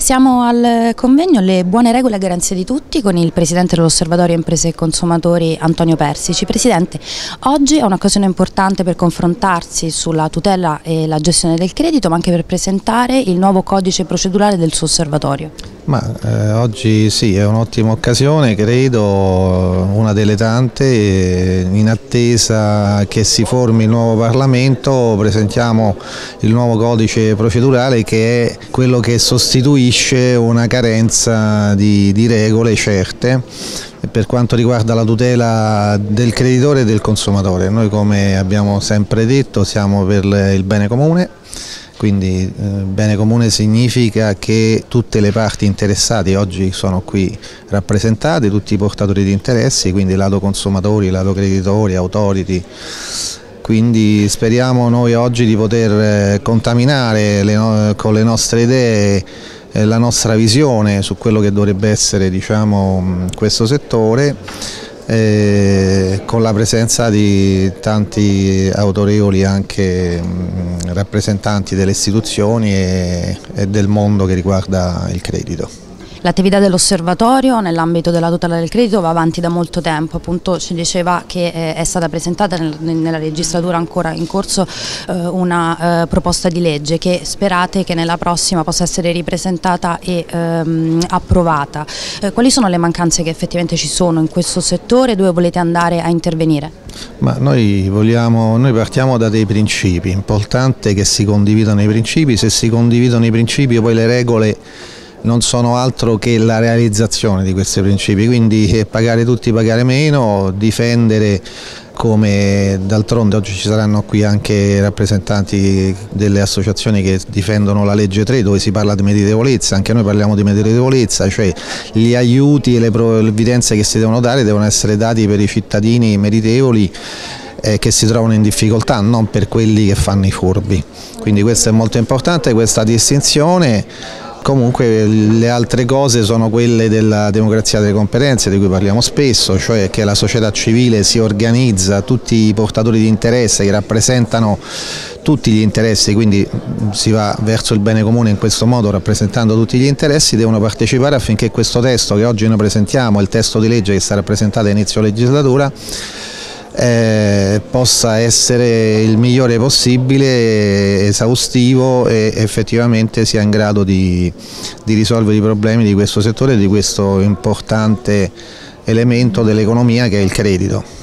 Siamo al convegno Le buone regole a garanzia di tutti con il Presidente dell'Osservatorio Imprese e Consumatori Antonio Persici. Presidente, oggi è un'occasione importante per confrontarsi sulla tutela e la gestione del credito, ma anche per presentare il nuovo codice procedurale del suo osservatorio. Oggi sì, è un'ottima occasione, credo, una delle tante. In attesa che si formi il nuovo Parlamento presentiamo il nuovo codice procedurale, che è quello che sostituisce una carenza di regole certe per quanto riguarda la tutela del creditore e del consumatore. Noi, come abbiamo sempre detto, siamo per il bene comune. Quindi bene comune significa che tutte le parti interessate oggi sono qui rappresentate, tutti i portatori di interessi, quindi lato consumatori, lato creditori, authority. Quindi speriamo noi oggi di poter contaminare con le nostre idee la nostra visione su quello che dovrebbe essere, diciamo, questo settore, con la presenza di tanti autorevoli anche rappresentanti delle istituzioni e del mondo che riguarda il credito. L'attività dell'osservatorio nell'ambito della tutela del credito va avanti da molto tempo, appunto ci diceva che è stata presentata nella legislatura ancora in corso una proposta di legge che sperate che nella prossima possa essere ripresentata e approvata. Quali sono le mancanze che effettivamente ci sono in questo settore e dove volete andare a intervenire? Noi partiamo da dei principi, importante che si condividano i principi. Se si condividono i principi, poi le regole non sono altro che la realizzazione di questi principi, quindi pagare tutti, pagare meno, difendere, come d'altronde oggi ci saranno qui anche rappresentanti delle associazioni che difendono la legge 3, dove si parla di meritevolezza. Anche noi parliamo di meritevolezza, cioè gli aiuti e le evidenze che si devono dare devono essere dati per i cittadini meritevoli che si trovano in difficoltà, non per quelli che fanno i furbi. Quindi questo è molto importante, questa distinzione. Comunque le altre cose sono quelle della democrazia delle competenze, di cui parliamo spesso, cioè che la società civile si organizza, tutti i portatori di interesse che rappresentano tutti gli interessi, quindi si va verso il bene comune in questo modo, rappresentando tutti gli interessi, devono partecipare affinché questo testo che oggi noi presentiamo, il testo di legge che sarà presentato a inizio legislatura, possa essere il migliore possibile, esaustivo, e effettivamente sia in grado di risolvere i problemi di questo settore e di questo importante elemento dell'economia che è il credito.